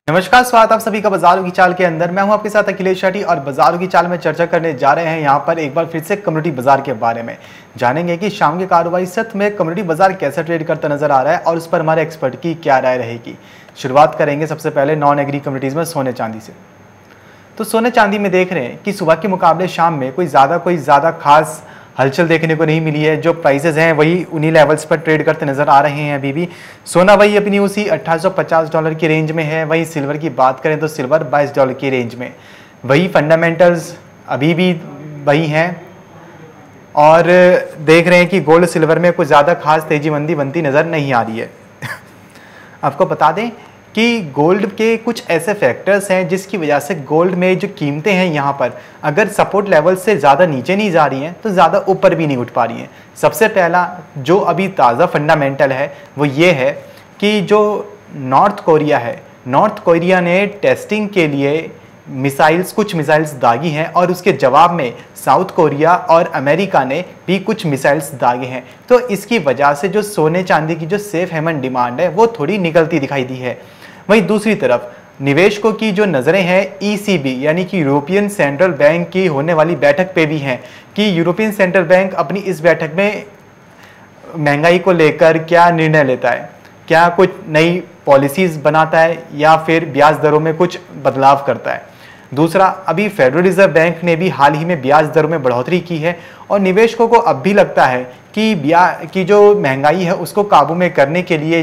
नमस्कार, स्वागत आप सभी का बाजारों की चाल के अंदर। मैं हूं आपके साथ अखिलेश शेट्टी और बाजारों की चाल में चर्चा करने जा रहे हैं यहां पर एक बार फिर से कम्युनिटी बाजार के बारे में। जानेंगे कि शाम के कारोबारी सत्र में कम्युनिटी बाजार कैसा ट्रेड करता नजर आ रहा है और उस पर हमारे एक्सपर्ट की क्या राय रहेगी। शुरुआत करेंगे सबसे पहले नॉन एग्री कम्युनिटीज में सोने चांदी से। तो सोने चांदी में देख रहे हैं कि सुबह के मुकाबले शाम में कोई ज़्यादा खास हलचल देखने को नहीं मिली है। जो प्राइसेस हैं वही उन्हीं लेवल्स पर ट्रेड करते नजर आ रहे हैं। अभी भी सोना वही अपनी उसी $1850 की रेंज में है। वही सिल्वर की बात करें तो सिल्वर $22 की रेंज में। वही फंडामेंटल्स अभी भी वही हैं और देख रहे हैं कि गोल्ड सिल्वर में कुछ ज़्यादा खास तेजी मंदी बनती नज़र नहीं आ रही है। आपको बता दें कि गोल्ड के कुछ ऐसे फैक्टर्स हैं जिसकी वजह से गोल्ड में जो कीमतें हैं यहाँ पर अगर सपोर्ट लेवल से ज़्यादा नीचे नहीं जा रही हैं तो ज़्यादा ऊपर भी नहीं उठ पा रही हैं। सबसे पहला जो अभी ताज़ा फंडामेंटल है वो ये है कि जो नॉर्थ कोरिया ने टेस्टिंग के लिए कुछ मिसाइल्स दागी हैं और उसके जवाब में साउथ कोरिया और अमेरिका ने भी कुछ मिसाइल्स दागे हैं। तो इसकी वजह से जो सोने चांदी की जो सेफ हेवन डिमांड है वो थोड़ी निकलती दिखाई दी है। वहीं दूसरी तरफ निवेशकों की जो नज़रें हैं ECB यानी कि यूरोपियन सेंट्रल बैंक की होने वाली बैठक पे भी हैं कि यूरोपियन सेंट्रल बैंक अपनी इस बैठक में महंगाई को लेकर क्या निर्णय लेता है, क्या कुछ नई पॉलिसीज़ बनाता है या फिर ब्याज दरों में कुछ बदलाव करता है। दूसरा, अभी फेडरल रिजर्व बैंक ने भी हाल ही में ब्याज दरों में बढ़ोतरी की है और निवेशकों को अब भी लगता है कि जो महंगाई है उसको काबू में करने के लिए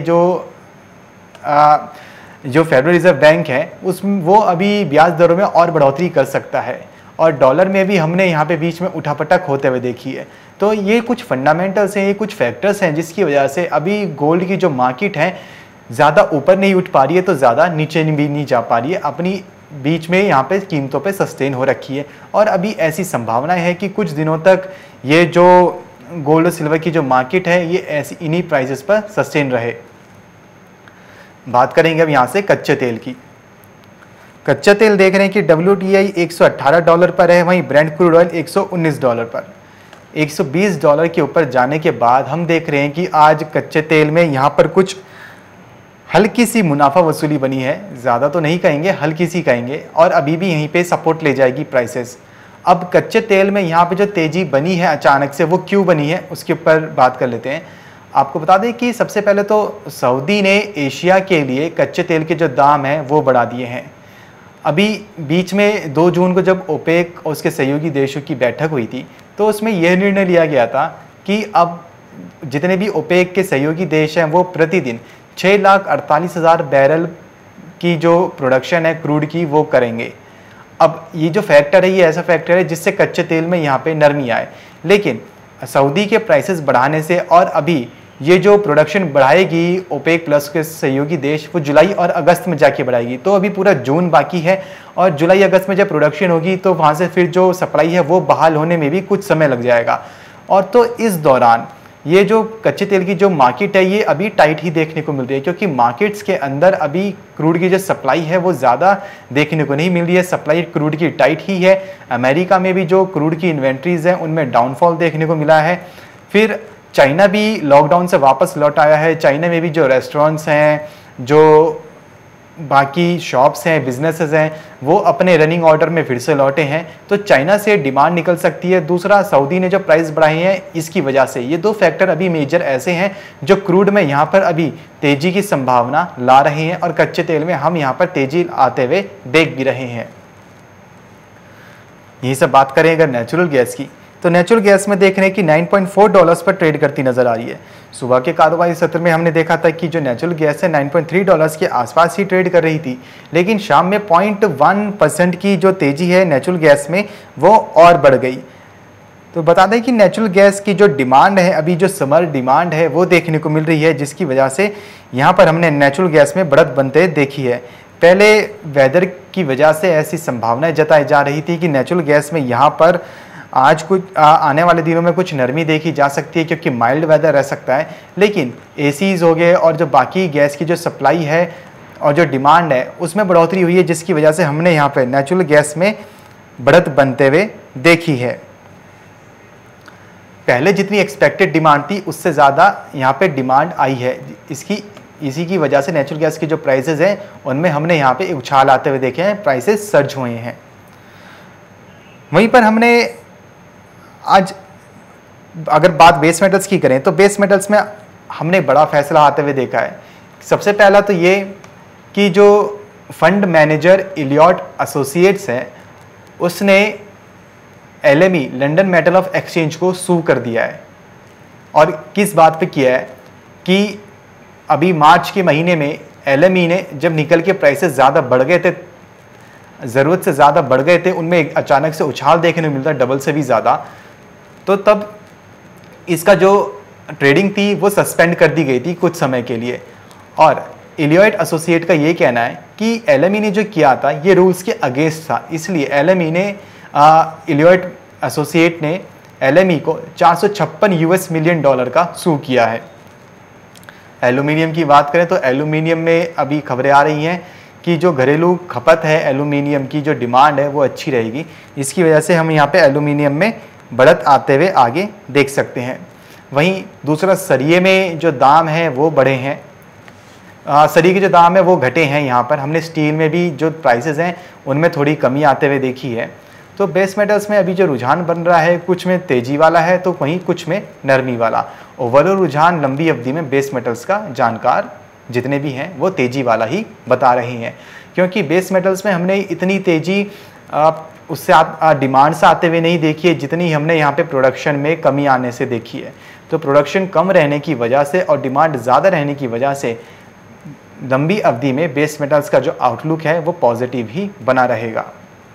जो फेडरल रिजर्व बैंक है वो अभी ब्याज दरों में और बढ़ोतरी कर सकता है। और डॉलर में भी हमने यहाँ पे बीच में उठापटक होते हुए देखी है। तो ये कुछ फंडामेंटल्स हैं, ये कुछ फैक्टर्स हैं जिसकी वजह से अभी गोल्ड की जो मार्केट है ज़्यादा ऊपर नहीं उठ पा रही है तो ज़्यादा नीचे भी नहीं जा पा रही है, अपनी बीच में यहाँ पे कीमतों पे सस्टेन हो रखी है। और अभी ऐसी संभावना है कि कुछ दिनों तक ये जो गोल्ड सिल्वर की जो मार्केट है ये ऐसी इन्हीं प्राइसेस पर सस्टेन रहे। बात करेंगे अब यहाँ से कच्चे तेल की। कच्चा तेल देख रहे हैं कि WTI $118 पर है, वहीं ब्रेंट क्रूड ऑयल $119 पर। $120 के ऊपर जाने के बाद हम देख रहे हैं कि आज कच्चे तेल में यहाँ पर कुछ हल्की सी मुनाफा वसूली बनी है, ज़्यादा तो नहीं कहेंगे, हल्की सी कहेंगे, और अभी भी यहीं पे सपोर्ट ले जाएगी प्राइसेस। अब कच्चे तेल में यहाँ पे जो तेज़ी बनी है अचानक से वो क्यों बनी है उसके ऊपर बात कर लेते हैं। आपको बता दें कि सबसे पहले तो सऊदी ने एशिया के लिए कच्चे तेल के जो दाम हैं वो बढ़ा दिए हैं। अभी बीच में 2 जून को जब ओपेक और उसके सहयोगी देशों की बैठक हुई थी तो उसमें यह निर्णय लिया गया था कि अब जितने भी ओपेक के सहयोगी देश हैं वो प्रतिदिन 6,48,000 बैरल की जो प्रोडक्शन है क्रूड की वो करेंगे। अब ये जो फैक्टर है ये ऐसा फैक्टर है जिससे कच्चे तेल में यहाँ पे नरमी आए, लेकिन सऊदी के प्राइसेस बढ़ाने से और अभी ये जो प्रोडक्शन बढ़ाएगी ओपेक प्लस के सहयोगी देश वो जुलाई और अगस्त में जाके बढ़ाएगी। तो अभी पूरा जून बाकी है और जुलाई अगस्त में जब प्रोडक्शन होगी तो वहाँ से फिर जो सप्लाई है वो बहाल होने में भी कुछ समय लग जाएगा। और तो इस दौरान ये जो कच्चे तेल की जो मार्केट है ये अभी टाइट ही देखने को मिल रही है, क्योंकि मार्केट्स के अंदर अभी क्रूड की जो सप्लाई है वो ज़्यादा देखने को नहीं मिल रही है। सप्लाई क्रूड की टाइट ही है। अमेरिका में भी जो क्रूड की इन्वेंट्रीज हैं उनमें डाउनफॉल देखने को मिला है। फिर चाइना भी लॉकडाउन से वापस लौट आया है। चाइना में भी जो रेस्टोरेंट्स हैं, जो बाकी शॉप्स हैं, बिजनेसेस हैं, वो अपने रनिंग ऑर्डर में फिर से लौटे हैं। तो चाइना से डिमांड निकल सकती है। दूसरा, सऊदी ने जो प्राइस बढ़ाए हैं इसकी वजह से, ये 2 फैक्टर अभी मेजर ऐसे हैं जो क्रूड में यहाँ पर अभी तेजी की संभावना ला रहे हैं और कच्चे तेल में हम यहाँ पर तेजी आते हुए देख भी रहे हैं। यही सब बात करें अगर नेचुरल गैस की, तो नेचुरल गैस में देख रहे हैं कि $9.4 पर ट्रेड करती नजर आ रही है। सुबह के कारोबारी सत्र में हमने देखा था कि जो नेचुरल गैस है $9.3 के आसपास ही ट्रेड कर रही थी, लेकिन शाम में 0.1% की जो तेजी है नेचुरल गैस में वो और बढ़ गई। तो बता दें कि नेचुरल गैस की जो डिमांड है अभी जो समर डिमांड है वो देखने को मिल रही है, जिसकी वजह से यहाँ पर हमने नेचुरल गैस में बढ़त बनते देखी है। पहले वेदर की वजह से ऐसी संभावनाएं जताई जा रही थी कि नेचुरल गैस में यहाँ पर आज कुछ आने वाले दिनों में कुछ नरमी देखी जा सकती है, क्योंकि माइल्ड वेदर रह सकता है। लेकिन एसीज हो गए और जो बाकी गैस की जो सप्लाई है और जो डिमांड है उसमें बढ़ोतरी हुई है, जिसकी वजह से हमने यहाँ पे नेचुरल गैस में बढ़त बनते हुए देखी है। पहले जितनी एक्सपेक्टेड डिमांड थी उससे ज़्यादा यहाँ पे डिमांड आई है। इसकी इसी की वजह से नेचुरल गैस के जो प्राइसेस हैं उनमें हमने यहाँ पे उछाल आते हुए देखे हैं, प्राइसेस सर्ज हुए हैं। वहीं पर हमने आज अगर बात बेस मेटल्स की करें तो बेस मेटल्स में हमने बड़ा फैसला आते हुए देखा है। सबसे पहला तो ये कि जो फंड मैनेजर इलियॉट एसोसिएट्स है उसने LME London metal of exchange को सू कर दिया है। और किस बात पे किया है कि अभी मार्च के महीने में LME ने जब निकल के प्राइसेस ज़्यादा बढ़ गए थे, ज़रूरत से ज़्यादा बढ़ गए थे, उनमें एक अचानक से उछाल देखने को मिलता, डबल से भी ज़्यादा, तो तब इसका जो ट्रेडिंग थी वो सस्पेंड कर दी गई थी कुछ समय के लिए। और इलियॉट एसोसिएट का ये कहना है कि LME ने जो किया था ये रूल्स के अगेंस्ट था, इसलिए LME ने इलियॉट एसोसिएट ने LME को $456 मिलियन का सू किया है। एल्यूमिनियम की बात करें तो एल्यूमिनियम में अभी खबरें आ रही हैं कि जो घरेलू खपत है एल्यूमिनियम की, जो डिमांड है वो अच्छी रहेगी, इसकी वजह से हम यहाँ पे एल्यूमिनियम में बढ़त आते हुए आगे देख सकते हैं। वहीं दूसरा सरिये में जो दाम हैं वो बढ़े हैं, सरिये के जो दाम है वो घटे हैं। यहाँ पर हमने स्टील में भी जो प्राइसेस हैं उनमें थोड़ी कमी आते हुए देखी है। तो बेस मेटल्स में अभी जो रुझान बन रहा है कुछ में तेजी वाला है तो वहीं कुछ में नरमी वाला। ओवरऑल रुझान लंबी अवधि में बेस मेटल्स का जानकार जितने भी हैं वो तेजी वाला ही बता रहे हैं, क्योंकि बेस मेटल्स में हमने इतनी तेजी उससे डिमांड से आते हुए नहीं देखी है जितनी हमने यहाँ पे प्रोडक्शन में कमी आने से देखी है। तो प्रोडक्शन कम रहने की वजह से और डिमांड ज़्यादा रहने की वजह से लंबी अवधि में बेस मेटल्स का जो आउटलुक है वो पॉजिटिव ही बना रहेगा।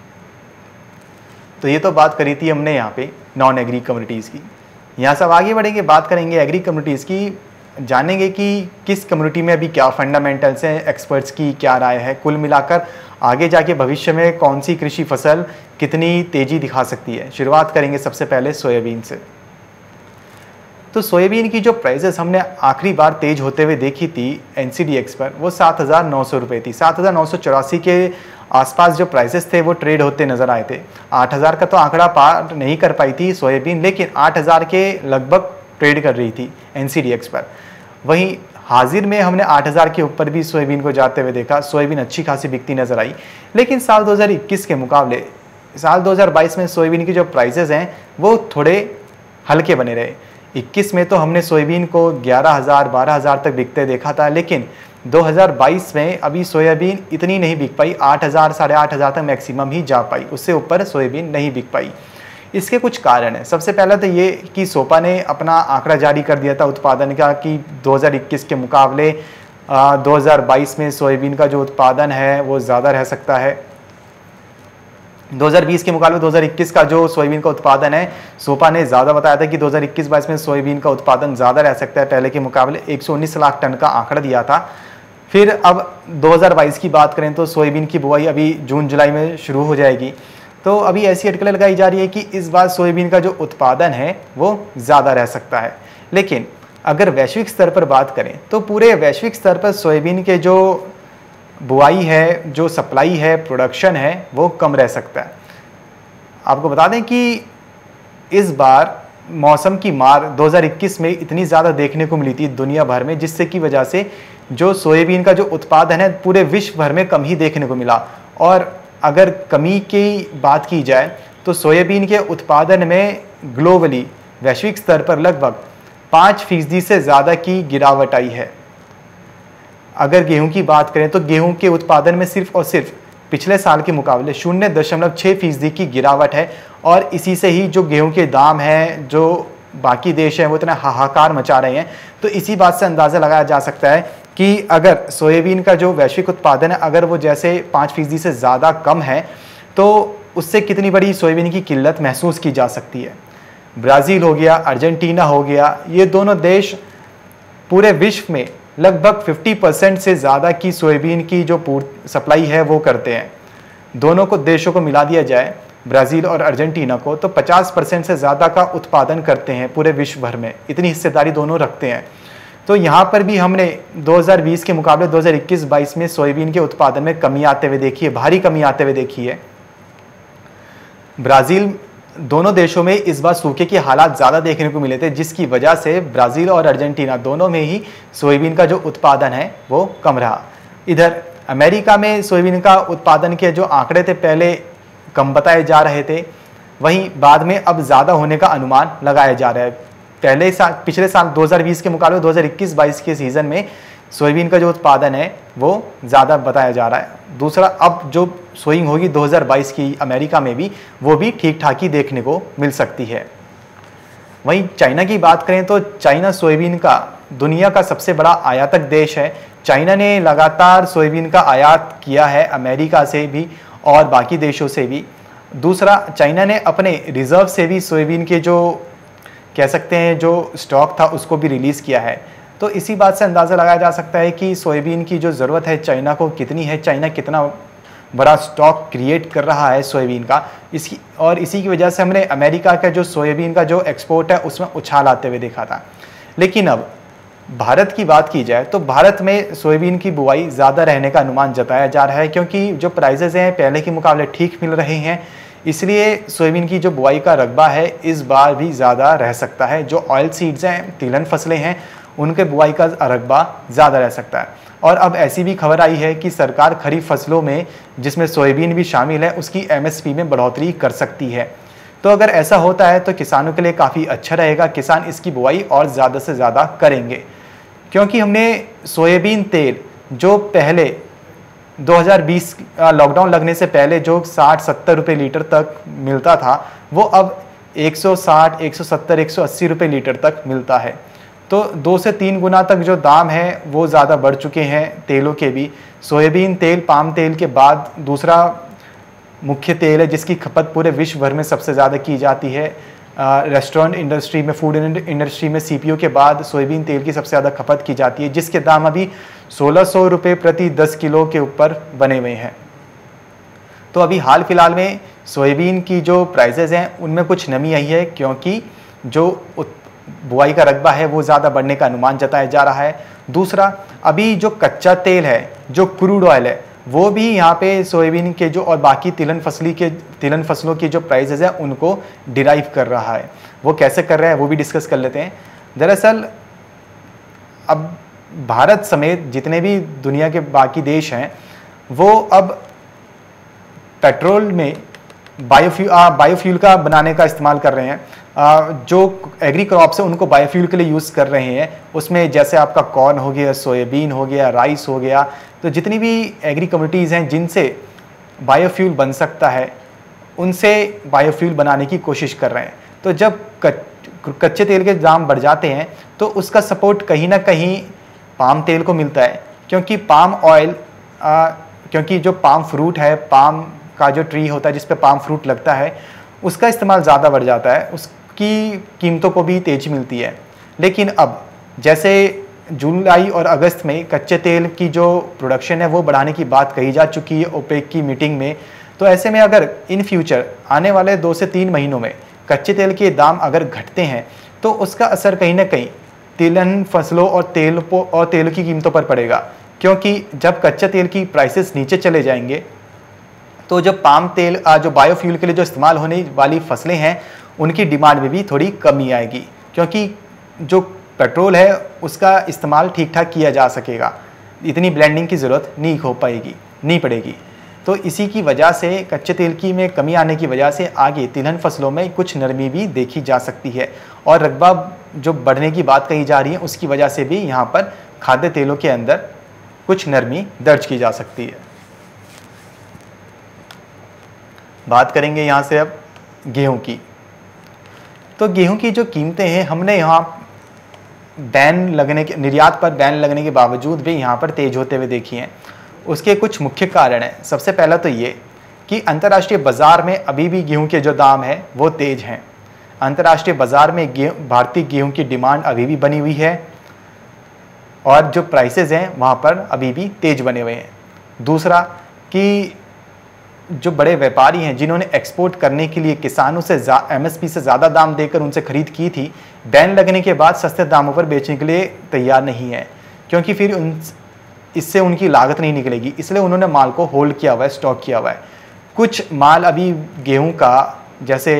तो ये तो बात करी थी हमने यहाँ पे नॉन एग्री कम्युनिटीज़ की। यहाँ सब आगे बढ़ेंगे, बात करेंगे एग्री कम्युनिटीज़ की, जानेंगे कि किस कम्युनिटी में अभी क्या फंडामेंटल्स हैं, एक्सपर्ट्स की क्या राय है, कुल मिलाकर आगे जाके भविष्य में कौन सी कृषि फसल कितनी तेज़ी दिखा सकती है। शुरुआत करेंगे सबसे पहले सोयाबीन से। तो सोयाबीन की जो प्राइसेस हमने आखिरी बार तेज होते हुए देखी थी NCDX पर वो 7,900 रुपये थी। 7,984 के आसपास जो प्राइसेस थे वो ट्रेड होते नज़र आए थे। 8,000 का तो आंकड़ा पार नहीं कर पाई थी सोयाबीन, लेकिन 8,000 के लगभग ट्रेड कर रही थी NCDX पर। वहीं हाजिर में हमने 8,000 के ऊपर भी सोयाबीन को जाते हुए देखा। सोयाबीन अच्छी खासी बिकती नज़र आई, लेकिन साल 2021 के मुकाबले साल 2022 में सोयाबीन की जो प्राइसेस हैं वो थोड़े हल्के बने रहे। 21 में तो हमने सोयाबीन को 11,000 12,000 तक बिकते देखा था, लेकिन 2022 में अभी सोयाबीन इतनी नहीं बिक पाई, 8,000 8,500 तक मैक्सिमम ही जा पाई, उससे ऊपर सोयाबीन नहीं बिक पाई। इसके कुछ कारण हैं। सबसे पहला तो ये कि सोपा ने अपना आंकड़ा जारी कर दिया था उत्पादन का कि 2021 के मुकाबले 2022 में सोयाबीन का जो उत्पादन है वो ज़्यादा रह सकता है। 2020 के मुकाबले 2021 का जो सोयाबीन का उत्पादन है, सोपा ने ज़्यादा बताया था कि 2021-22 में सोयाबीन का उत्पादन ज़्यादा रह सकता है, पहले के मुकाबले 119 लाख टन का आंकड़ा दिया था। फिर अब 2022 की बात करें तो सोयाबीन की बुआई अभी जून जुलाई में शुरू हो जाएगी। तो अभी ऐसी अटकलें लगाई जा रही है कि इस बार सोयाबीन का जो उत्पादन है वो ज़्यादा रह सकता है। लेकिन अगर वैश्विक स्तर पर बात करें तो पूरे वैश्विक स्तर पर सोयाबीन के जो बुआई है, जो सप्लाई है, प्रोडक्शन है, वो कम रह सकता है। आपको बता दें कि इस बार मौसम की मार 2021 में इतनी ज़्यादा देखने को मिली थी दुनिया भर में, जिससे की वजह से जो सोयाबीन का जो उत्पादन है पूरे विश्व भर में कम ही देखने को मिला। और अगर कमी की बात की जाए तो सोयाबीन के उत्पादन में ग्लोबली वैश्विक स्तर पर लगभग 5% से ज़्यादा की गिरावट आई है। अगर गेहूं की बात करें तो गेहूं के उत्पादन में सिर्फ और सिर्फ पिछले साल के मुकाबले 0.6% की गिरावट है। और इसी से ही जो गेहूं के दाम हैं, जो बाकी देश हैं वो इतना हाहाकार मचा रहे हैं। तो इसी बात से अंदाज़ा लगाया जा सकता है कि अगर सोयाबीन का जो वैश्विक उत्पादन है अगर वो जैसे 5% से ज़्यादा कम है तो उससे कितनी बड़ी सोयाबीन की किल्लत महसूस की जा सकती है। ब्राज़ील हो गया, अर्जेंटीना हो गया, ये दोनों देश पूरे विश्व में लगभग 50% से ज़्यादा की सोयाबीन की जो सप्लाई है वो करते हैं। दोनों को देशों को मिला दिया जाए, ब्राज़ील और अर्जेंटीना को, तो 50% से ज़्यादा का उत्पादन करते हैं पूरे विश्व भर में, इतनी हिस्सेदारी दोनों रखते हैं। तो यहाँ पर भी हमने 2020 के मुकाबले 2021-22 में सोयाबीन के उत्पादन में कमी आते हुए देखी है, भारी कमी आते हुए देखी है। ब्राज़ील दोनों देशों में इस बार सूखे के हालात ज़्यादा देखने को मिले थे, जिसकी वजह से ब्राज़ील और अर्जेंटीना दोनों में ही सोयाबीन का जो उत्पादन है वो कम रहा। इधर अमेरिका में सोयाबीन का उत्पादन के जो आंकड़े थे पहले कम बताए जा रहे थे, वहीं बाद में अब ज़्यादा होने का अनुमान लगाया जा रहा है। पिछले साल 2020 के मुकाबले 2021-22 के सीज़न में सोयाबीन का जो उत्पादन है वो ज़्यादा बताया जा रहा है। दूसरा, अब जो सोइंग होगी 2022 की अमेरिका में भी, वो भी ठीक ठाक ही देखने को मिल सकती है। वहीं चाइना की बात करें तो चाइना सोयाबीन का दुनिया का सबसे बड़ा आयातक देश है। चाइना ने लगातार सोयाबीन का आयात किया है अमेरिका से भी और बाकी देशों से भी। दूसरा, चाइना ने अपने रिजर्व से भी सोयाबीन के जो कह सकते हैं जो स्टॉक था उसको भी रिलीज़ किया है। तो इसी बात से अंदाज़ा लगाया जा सकता है कि सोयाबीन की जो ज़रूरत है चाइना को कितनी है, चाइना कितना बड़ा स्टॉक क्रिएट कर रहा है सोयाबीन का। इसी की वजह से हमने अमेरिका का जो सोयाबीन का जो एक्सपोर्ट है उसमें उछाल आते हुए देखा था। लेकिन अब भारत की बात की जाए तो भारत में सोयाबीन की बुआई ज़्यादा रहने का अनुमान जताया जा रहा है, क्योंकि जो प्राइजेज़ हैं पहले के मुकाबले ठीक मिल रहे हैं, इसलिए सोयाबीन की जो बुआई का रकबा है इस बार भी ज़्यादा रह सकता है। जो ऑयल सीड्स हैं, तिलहन फसलें हैं, उनके बुआई का रकबा ज़्यादा रह सकता है। और अब ऐसी भी खबर आई है कि सरकार खरीफ फसलों में, जिसमें सोयाबीन भी शामिल है, उसकी MSP में बढ़ोतरी कर सकती है। तो अगर ऐसा होता है तो किसानों के लिए काफ़ी अच्छा रहेगा, किसान इसकी बुआई और ज़्यादा से ज़्यादा करेंगे। क्योंकि हमने सोयाबीन तेल जो पहले 2020 लॉकडाउन लगने से पहले जो 60-70 रुपये लीटर तक मिलता था, वो अब 160, 170, 180 रुपये लीटर तक मिलता है। तो 2 से 3 गुना तक जो दाम है वो ज़्यादा बढ़ चुके हैं तेलों के भी। सोयाबीन तेल पाम तेल के बाद दूसरा मुख्य तेल है जिसकी खपत पूरे विश्व भर में सबसे ज़्यादा की जाती है। रेस्टोरेंट इंडस्ट्री में, फूड इंडस्ट्री में CPO के बाद सोयाबीन तेल की सबसे ज़्यादा खपत की जाती है, जिसके दाम अभी 1600 रुपये प्रति 10 किलो के ऊपर बने हुए हैं। तो अभी हाल फिलहाल में सोयाबीन की जो प्राइसेस हैं उनमें कुछ नमी आई है, क्योंकि जो बुआई का रकबा है वो ज़्यादा बढ़ने का अनुमान जताया जा रहा है। दूसरा, अभी जो कच्चा तेल है, जो क्रूड ऑयल है, वो भी यहाँ पे सोयाबीन के जो और बाकी तिलहन फसलों की जो प्राइसेस हैं उनको डिराइव कर रहा है। वो कैसे कर रहा है वो भी डिस्कस कर लेते हैं। दरअसल अब भारत समेत जितने भी दुनिया के बाकी देश हैं वो अब पेट्रोल में बायोफ्यूल का बनाने का इस्तेमाल कर रहे हैं। जो एग्री क्रॉप्स है उनको बायोफ्यूल के लिए यूज़ कर रहे हैं। उसमें जैसे आपका कॉर्न हो गया, सोयाबीन हो गया, राइस हो गया, तो जितनी भी एग्री कम्युनिटीज़ हैं जिनसे बायोफ्यूल बन सकता है उनसे बायोफ्यूल बनाने की कोशिश कर रहे हैं। तो जब कच्चे तेल के दाम बढ़ जाते हैं तो उसका सपोर्ट कहीं ना कहीं पाम तेल को मिलता है, क्योंकि पाम ऑयल क्योंकि जो पाम फ्रूट है, पाम का जो ट्री होता है जिस पे पाम फ्रूट लगता है, उसका इस्तेमाल ज़्यादा बढ़ जाता है, उसकी कीमतों को भी तेज़ी मिलती है। लेकिन अब जैसे जुलाई और अगस्त में कच्चे तेल की जो प्रोडक्शन है वो बढ़ाने की बात कही जा चुकी है ओपेक की मीटिंग में। तो ऐसे में अगर इन फ्यूचर आने वाले 2 से 3 महीनों में कच्चे तेल के दाम अगर घटते हैं तो उसका असर कहीं ना कहीं तिलहन फसलों और तेल की कीमतों पर पड़ेगा, क्योंकि जब कच्चे तेल की प्राइसेस नीचे चले जाएंगे तो जो पाम तेल जो बायोफ्यूल के लिए जो इस्तेमाल होने वाली फसलें हैं उनकी डिमांड में भी थोड़ी कमी आएगी, क्योंकि जो पेट्रोल है उसका इस्तेमाल ठीक ठाक किया जा सकेगा, इतनी ब्लेंडिंग की ज़रूरत नहीं पड़ेगी। तो इसी की वजह से कच्चे तेल की में कमी आने की वजह से आगे तिलहन फसलों में कुछ नरमी भी देखी जा सकती है, और रकबा जो बढ़ने की बात कही जा रही है उसकी वजह से भी यहाँ पर खाद्य तेलों के अंदर कुछ नरमी दर्ज की जा सकती है। बात करेंगे यहाँ से अब गेहूं की। तो गेहूं की जो कीमतें हैं हमने यहाँ निर्यात पर बैन लगने के बावजूद भी यहाँ पर तेज होते हुए देखी हैं। उसके कुछ मुख्य कारण हैं। सबसे पहला तो ये कि अंतर्राष्ट्रीय बाज़ार में अभी भी गेहूं के जो दाम हैं वो तेज़ हैं। अंतर्राष्ट्रीय बाज़ार में भारतीय गेहूं की डिमांड अभी भी बनी हुई है और जो प्राइसेस हैं वहाँ पर अभी भी तेज बने हुए हैं। दूसरा कि जो बड़े व्यापारी हैं जिन्होंने एक्सपोर्ट करने के लिए किसानों से MSP से ज़्यादा दाम देकर उनसे खरीद की थी, बैन लगने के बाद सस्ते दामों पर बेचने के लिए तैयार नहीं है, क्योंकि फिर इससे उनकी लागत नहीं निकलेगी, इसलिए उन्होंने माल को होल्ड किया हुआ है, स्टॉक किया हुआ है। कुछ माल अभी गेहूं का जैसे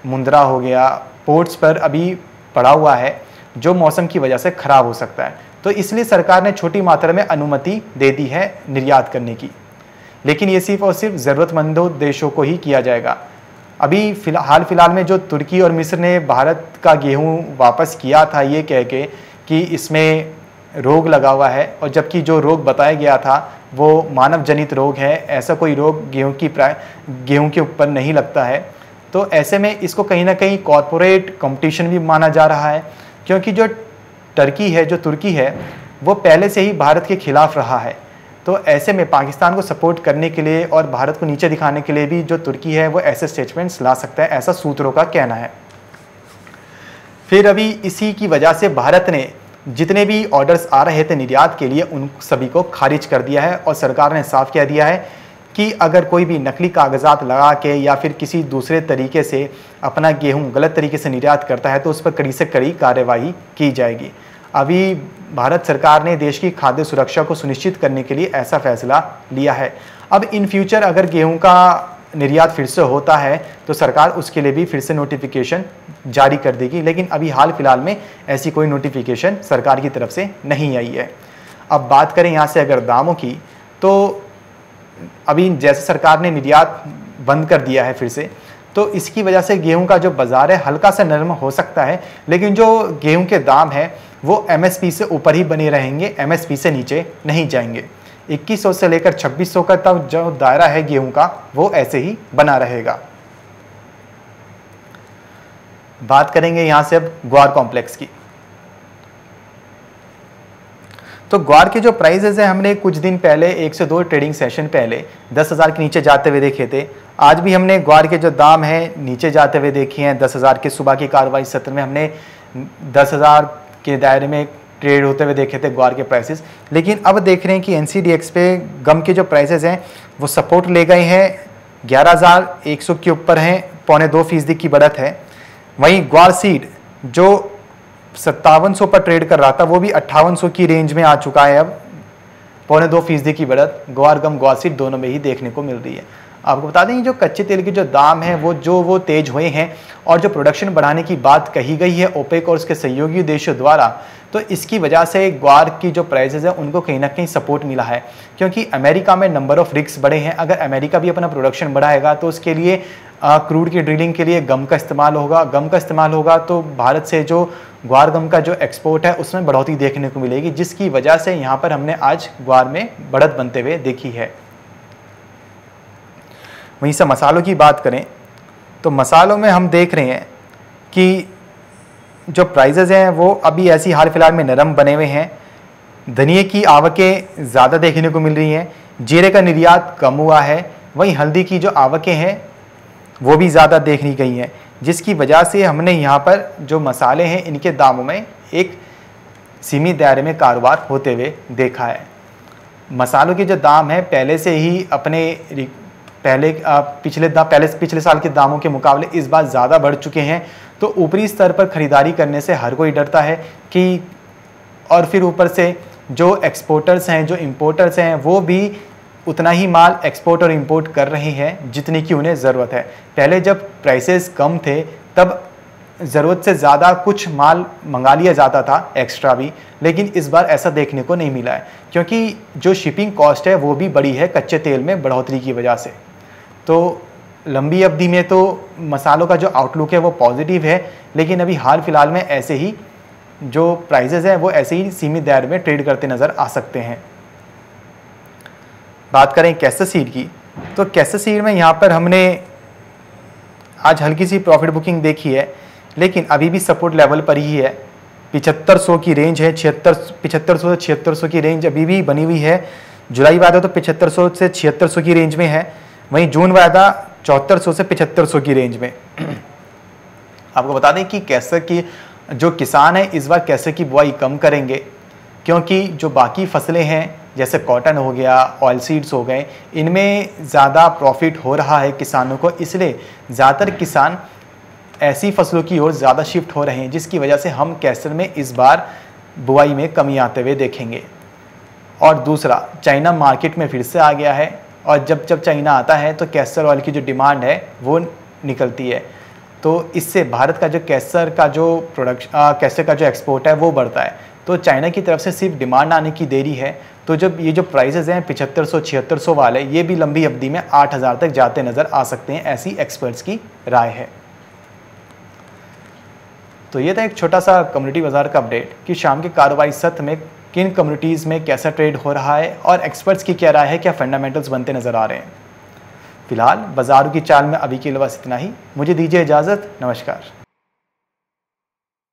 मुंद्रा हो गया, पोर्ट्स पर अभी पड़ा हुआ है, जो मौसम की वजह से ख़राब हो सकता है। तो इसलिए सरकार ने छोटी मात्रा में अनुमति दे दी है निर्यात करने की, लेकिन ये सिर्फ और सिर्फ ज़रूरतमंदों देशों को ही किया जाएगा। अभी हाल फिलहाल में जो तुर्की और मिस्र ने भारत का गेहूं वापस किया था ये कह के कि इसमें रोग लगा हुआ है, और जबकि जो रोग बताया गया था वो मानव जनित रोग है, ऐसा कोई रोग गेहूं के ऊपर नहीं लगता है। तो ऐसे में इसको कहीं ना कहीं कॉरपोरेट कंपटीशन भी माना जा रहा है, क्योंकि जो तुर्की है वो पहले से ही भारत के खिलाफ रहा है। तो ऐसे में पाकिस्तान को सपोर्ट करने के लिए और भारत को नीचे दिखाने के लिए भी जो तुर्की है वो ऐसे स्टेटमेंट्स ला सकता है, ऐसा सूत्रों का कहना है। फिर अभी इसी की वजह से भारत ने जितने भी ऑर्डर्स आ रहे थे निर्यात के लिए उन सभी को खारिज कर दिया है, और सरकार ने साफ कह दिया है कि अगर कोई भी नकली कागजात लगा के या फिर किसी दूसरे तरीके से अपना गेहूं गलत तरीके से निर्यात करता है तो उस पर कड़ी से कड़ी कार्रवाई की जाएगी। अभी भारत सरकार ने देश की खाद्य सुरक्षा को सुनिश्चित करने के लिए ऐसा फैसला लिया है। अब इन फ्यूचर अगर गेहूं का निर्यात फिर से होता है तो सरकार उसके लिए भी फिर से नोटिफिकेशन जारी कर देगी, लेकिन अभी हाल फिलहाल में ऐसी कोई नोटिफिकेशन सरकार की तरफ से नहीं आई है। अब बात करें यहाँ से अगर दामों की, तो अभी जैसे सरकार ने निर्यात बंद कर दिया है फिर से, तो इसकी वजह से गेहूं का जो बाज़ार है हल्का सा नरम हो सकता है, लेकिन जो गेहूं के दाम है वो एमएसपी से ऊपर ही बने रहेंगे, एमएसपी से नीचे नहीं जाएंगे। 2100 से लेकर 2600 का तक जो दायरा है गेहूं का वो ऐसे ही बना रहेगा। बात करेंगे यहां से अब ग्वार कॉम्प्लेक्स की। तो ग्वार के जो प्राइसेस हैं हमने कुछ दिन पहले 1 से 2 ट्रेडिंग सेशन पहले 10,000 के नीचे जाते हुए देखे थे। आज भी हमने ग्वार के जो दाम हैं नीचे जाते हुए देखे हैं। 10,000 के सुबह की कार्रवाई सत्र में हमने 10,000 के दायरे में ट्रेड होते हुए देखे थे ग्वार के प्राइसेस। लेकिन अब देख रहे हैं कि एनसीडीएक्स पे गम के जो प्राइसेस हैं वो सपोर्ट ले गए हैं, 11,100 के ऊपर हैं, 0.25% की बढ़त है। वहीं ग्वार सीड जो 5700 पर ट्रेड कर रहा था वो भी 5800 की रेंज में आ चुका है। अब 0.2% की बढ़त ग्वार गम ग्वार सीड दोनों में ही देखने को मिल रही है। आपको बता दें जो कच्चे तेल के जो दाम हैं वो तेज हुए हैं, और जो प्रोडक्शन बढ़ाने की बात कही गई है ओपेक और उसके सहयोगी देशों द्वारा, तो इसकी वजह से ग्वार की जो प्राइसेस है उनको कहीं ना कहीं सपोर्ट मिला है, क्योंकि अमेरिका में नंबर ऑफ रिग्स बढ़े हैं। अगर अमेरिका भी अपना प्रोडक्शन बढ़ाएगा तो उसके लिए क्रूड की ड्रिलिंग के लिए गम का इस्तेमाल होगा तो भारत से जो ग्वार गम का जो एक्सपोर्ट है उसमें बढ़ोतरी देखने को मिलेगी, जिसकी वजह से यहाँ पर हमने आज ग्वार में बढ़त बनते हुए देखी है। वहीं से मसालों की बात करें तो मसालों में हम देख रहे हैं कि जो प्राइसेस हैं वो अभी ऐसी हाल फिलहाल में नरम बने हुए हैं। धनिये की आवकें ज़्यादा देखने को मिल रही हैं, जीरे का निर्यात कम हुआ है, वहीं हल्दी की जो आवकें हैं वो भी ज़्यादा देखनी गई हैं, जिसकी वजह से हमने यहाँ पर जो मसाले हैं इनके दामों में एक सीमित दायरे में कारोबार होते हुए देखा है। मसालों के जो दाम हैं पहले से ही पिछले साल के दामों के मुकाबले इस बार ज़्यादा बढ़ चुके हैं। तो ऊपरी स्तर पर खरीदारी करने से हर कोई डरता है कि, और फिर ऊपर से जो एक्सपोर्टर्स हैं जो इंपोर्टर्स हैं वो भी उतना ही माल एक्सपोर्ट और इंपोर्ट कर रहे हैं जितनी की उन्हें ज़रूरत है। पहले जब प्राइसेस कम थे तब ज़रूरत से ज़्यादा कुछ माल मंगा लिया जाता था एक्स्ट्रा भी, लेकिन इस बार ऐसा देखने को नहीं मिला है, क्योंकि जो शिपिंग कॉस्ट है वो भी बढ़ी है कच्चे तेल में बढ़ोतरी की वजह से। तो लंबी अवधि में तो मसालों का जो आउटलुक है वो पॉजिटिव है, लेकिन अभी हाल फिलहाल में ऐसे ही जो प्राइसेस हैं वो ऐसे ही सीमित दायरे में ट्रेड करते नज़र आ सकते हैं। बात करें कैस्टर सीड की, तो कैस्टर सीड में यहाँ पर हमने आज हल्की सी प्रॉफिट बुकिंग देखी है, लेकिन अभी भी सपोर्ट लेवल पर ही है। 7500 की रेंज है, 7500 से 7600 की रेंज अभी भी बनी हुई है। जुलाई वायदा तो 7500 से 7600 की रेंज में है, वहीं जून वायदा 7400 से 7500 की रेंज में। आपको बता दें कि कैस्टर की जो किसान है इस बार कैस्टर की बुआई कम करेंगे, क्योंकि जो बाकी फसलें हैं जैसे कॉटन हो गया, ऑयल सीड्स हो गए, इनमें ज़्यादा प्रॉफिट हो रहा है किसानों को, इसलिए ज़्यादातर किसान ऐसी फसलों की ओर ज़्यादा शिफ्ट हो रहे हैं, जिसकी वजह से हम कैस्टर में इस बार बुआई में कमी आते हुए देखेंगे। और दूसरा, चाइना मार्केट में फिर से आ गया है, और जब चाइना आता है तो कैस्टर ऑयल की जो डिमांड है वो निकलती है। तो इससे भारत का जो केसर का जो एक्सपोर्ट है वो बढ़ता है। तो चाइना की तरफ से सिर्फ डिमांड आने की देरी है। तो जब ये जो प्राइसेस हैं 7500-7600 वाले, ये भी लंबी अवधि में 8000 तक जाते नज़र आ सकते हैं, ऐसी एक्सपर्ट्स की राय है। तो ये था एक छोटा सा कम्युनिटी बाजार का अपडेट कि शाम के कारोबारी सत्र में किन कम्युनिटीज़ में कैसा ट्रेड हो रहा है और एक्सपर्ट्स की क्या राय है, क्या फंडामेंटल्स बनते नज़र आ रहे हैं। फिलहाल बाजारों की चाल में अभी के लिए बस इतना ही। मुझे दीजिए इजाज़त। नमस्कार।